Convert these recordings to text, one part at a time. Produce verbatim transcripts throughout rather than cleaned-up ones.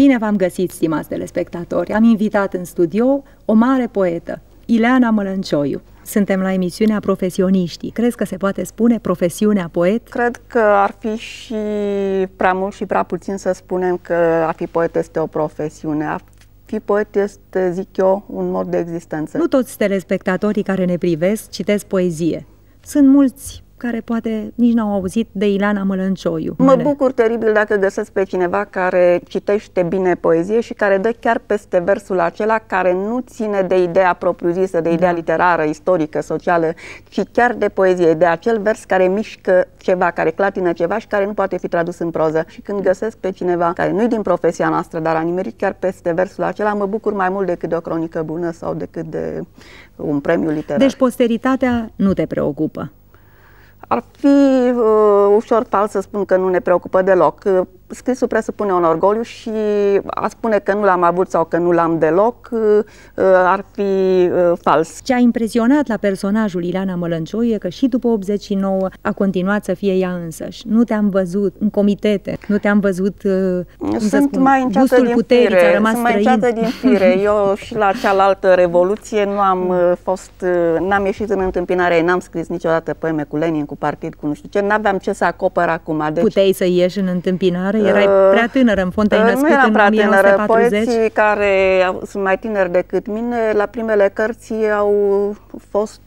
Bine v-am găsit, stimați telespectatori! Am invitat în studio o mare poetă, Ileana Mălăncioiu. Suntem la emisiunea Profesioniștii. Crezi că se poate spune profesiunea poet? Cred că ar fi și prea mult și prea puțin să spunem că a fi poet este o profesiune. A fi poet este, zic eu, un mod de existență. Nu toți telespectatorii care ne privesc citesc poezie. Sunt mulți care poate nici n-au auzit de Ileana Mălăncioiu. Mă bucur teribil dacă găsesc pe cineva care citește bine poezie și care dă chiar peste versul acela, care nu ține de ideea propriu-zisă, de ideea da. literară, istorică, socială, ci chiar de poezie, de acel vers care mișcă ceva, care clatină ceva și care nu poate fi tradus în proză. Și când găsesc pe cineva care nu-i din profesia noastră, dar a nimerit chiar peste versul acela, mă bucur mai mult decât de o cronică bună sau decât de un premiu literar. Deci posteritatea nu te preocupă? Ar fi uh, ușor fals să spun că nu ne preocupă deloc. Scrisul presupune un orgoliu și a spune că nu l-am avut sau că nu l-am deloc uh, ar fi uh, fals. Ce a impresionat la personajul Ileana Mălăncioiu e că și după optzeci și nouă a continuat să fie ea însăși. Nu te-am văzut în comitete, nu te-am văzut, uh, cum Sunt să spun, mai înceată din puterii, fire. rămas Sunt mai înceată din fire. Eu și la cealaltă revoluție nu am uh, fost, uh, n-am ieșit în întâmpinarea ei, n-am scris niciodată poeme cu Lenin, cu partid, cu nu știu ce, n-aveam ce să acopăr acum. Deci, puteai să ieși în întâmpinare? Erai prea tânără, în fond te-ai născut nu eram în prea tânără. patruzeci? Poeții care sunt mai tineri decât mine, la primele cărți au fost,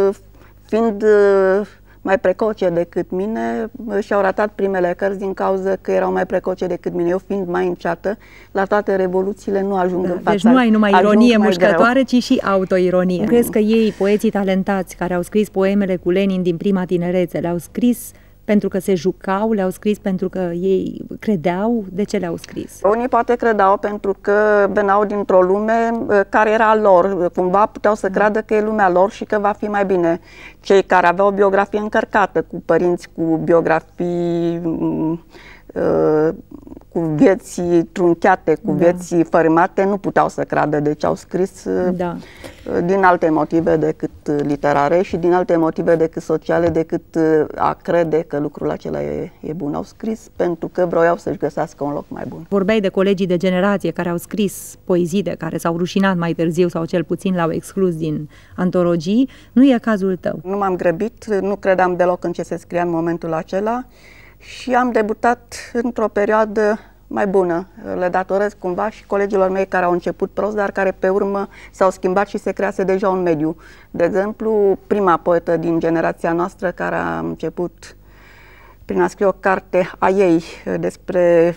fiind mai precoce decât mine, și-au ratat primele cărți din cauza că erau mai precoce decât mine. Eu, fiind mai înceată, la toate revoluțiile nu ajung da, în fața. Deci nu ai numai ironie mușcătoare, greu. ci și autoironie. Mm. Crezi că ei, poeții talentați, care au scris poemele cu Lenin din prima tinerețe, le-au scris pentru că se jucau, le-au scris pentru că ei credeau? De ce le-au scris? Unii poate credeau pentru că veneau dintr-o lume care era a lor. Cumva puteau să creadă că e lumea lor și că va fi mai bine. Cei care aveau o biografie încărcată, cu părinți cu biografii, cu vieți trunchiate, cu da. vieți fărâmate, nu puteau să creadă. Deci au scris da. din alte motive decât literare și din alte motive decât sociale, decât a crede că lucrul acela e, e bun. Au scris pentru că vroiau să-și găsească un loc mai bun. Vorbeai de colegii de generație care au scris poezii de care s-au rușinat mai târziu sau cel puțin l-au exclus din antologii. Nu e cazul tău? Nu m-am grăbit, nu credeam deloc în ce se scria în momentul acela. Și am debutat într-o perioadă mai bună. Le datorez cumva și colegilor mei care au început prost, dar care pe urmă s-au schimbat și se crease deja un mediu. De exemplu, prima poetă din generația noastră care a început prin a scrie o carte a ei despre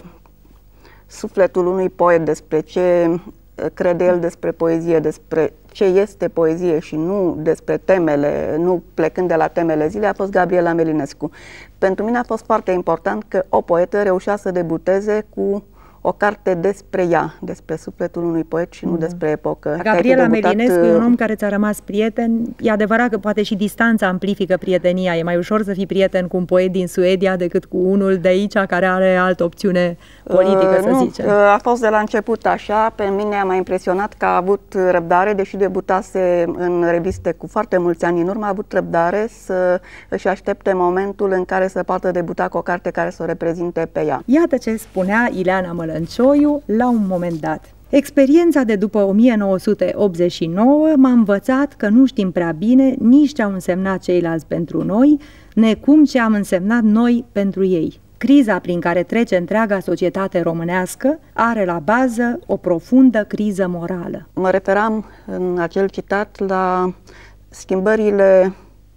sufletul unui poet, despre ce crede el despre poezie, despre ce este poezie și nu despre temele, nu plecând de la temele zilei, a fost Gabriela Melinescu. Pentru mine a fost foarte important că o poetă reușea să debuteze cu o carte despre ea, despre sufletul unui poet și nu da. despre epocă. Gabriela Melinescu e un om care ți-a rămas prieten. E adevărat că poate și distanța amplifică prietenia. E mai ușor să fii prieten cu un poet din Suedia decât cu unul de aici care are altă opțiune politică, uh, să nu, zicem. A fost de la început așa. Pe mine m-a impresionat că a avut răbdare, deși debutase în reviste cu foarte mulți ani în urmă, a avut răbdare să își aștepte momentul în care să poată debuta cu o carte care să o reprezinte pe ea. Iată ce spunea Ileana Mălăncioiu la un moment dat. Experiența de după o mie nouă sute optzeci și nouă m-a învățat că nu știm prea bine nici ce au însemnat ceilalți pentru noi, necum ce am însemnat noi pentru ei. Criza prin care trece întreaga societate românească are la bază o profundă criză morală. Mă referam în acel citat la schimbările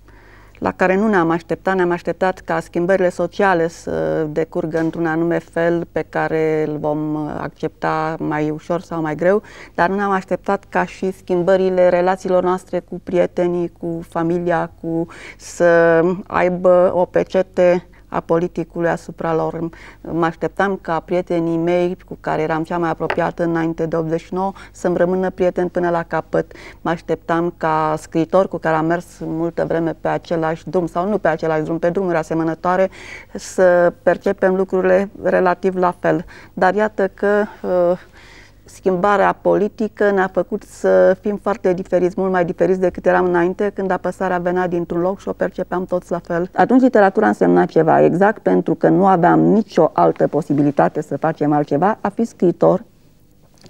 la care nu ne-am așteptat. Ne-am așteptat ca schimbările sociale să decurgă într-un anume fel pe care îl vom accepta mai ușor sau mai greu, dar nu ne-am așteptat ca și schimbările relațiilor noastre cu prietenii, cu familia, cu să aibă o pecete a politicului asupra lor. Mă așteptam ca prietenii mei cu care eram cea mai apropiată înainte de optzeci și nouă să-mi rămână prieteni până la capăt. Mă așteptam ca scriitori cu care am mers multă vreme pe același drum sau nu pe același drum, pe drumuri asemănătoare, să percepem lucrurile relativ la fel. Dar iată că uh, schimbarea politică ne-a făcut să fim foarte diferiți, mult mai diferiți decât eram înainte, când apăsarea venea dintr-un loc și o percepeam toți la fel. Atunci literatura însemna ceva, exact pentru că nu aveam nicio altă posibilitate să facem altceva, a fi scriitor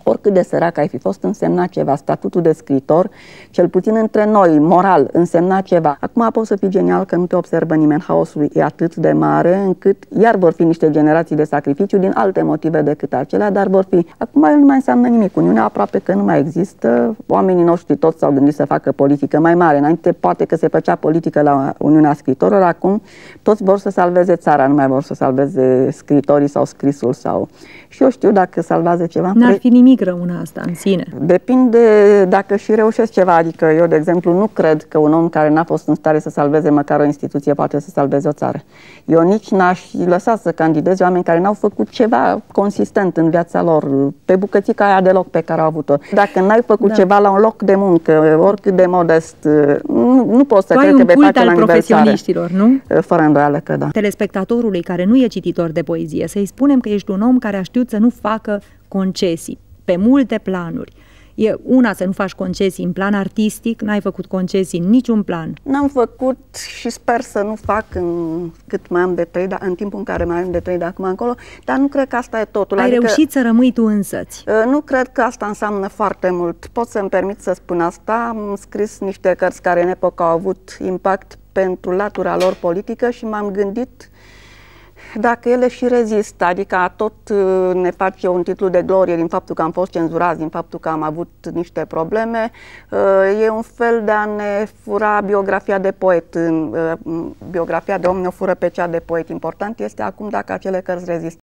oricât de sărac ai fi fost, însemna ceva. Statutul de scriitor, cel puțin între noi, moral, însemna ceva. Acum poți să fii genial că nu te observă nimeni. Haosul e atât de mare încât iar vor fi niște generații de sacrificiu din alte motive decât acelea, dar vor fi. Acum el nu mai înseamnă nimic. Uniunea aproape că nu mai există. Oamenii noștri toți s-au gândit să facă politică mai mare. Înainte poate că se făcea politică la Uniunea Scriitorilor, acum toți vor să salveze țara, nu mai vor să salveze scriitorii sau scrisul sau... Și eu știu dacă salvează ceva. N-ar fi nimic rău în asta în sine. Depinde dacă și reușesc ceva. Adică eu, de exemplu, nu cred că un om care n-a fost în stare să salveze măcar o instituție poate să salveze o țară. Eu nici n-aș lăsa să candideze oameni care n-au făcut ceva consistent în viața lor, pe bucățica aia de loc pe care au avut-o. Dacă n-ai făcut da. ceva la un loc de muncă, oricât de modest, nu, nu poți să crezi că vei face la profesioniștilor, nu? Fără îndoială că da. Telespectatorului care nu e cititor de poezie, să-i spunem că ești un om care a știut să nu facă concesii pe multe planuri. E una să nu faci concesii în plan artistic, n-ai făcut concesii în niciun plan. N-am făcut și sper să nu fac în cât mai am de trăit, în timpul în care mai am de trăit de acum încolo, dar nu cred că asta e totul. Ai adică, reușit să rămâi tu însăți. Nu cred că asta înseamnă foarte mult. Pot să-mi permit să spun asta. Am scris niște cărți care în epocă au avut impact pentru latura lor politică și m-am gândit dacă ele și rezistă, adică tot ne face un titlu de glorie din faptul că am fost cenzurați, din faptul că am avut niște probleme, e un fel de a ne fura biografia de poet. Biografia de om ne fură pe cea de poet. Important este acum dacă acele cărți rezistă.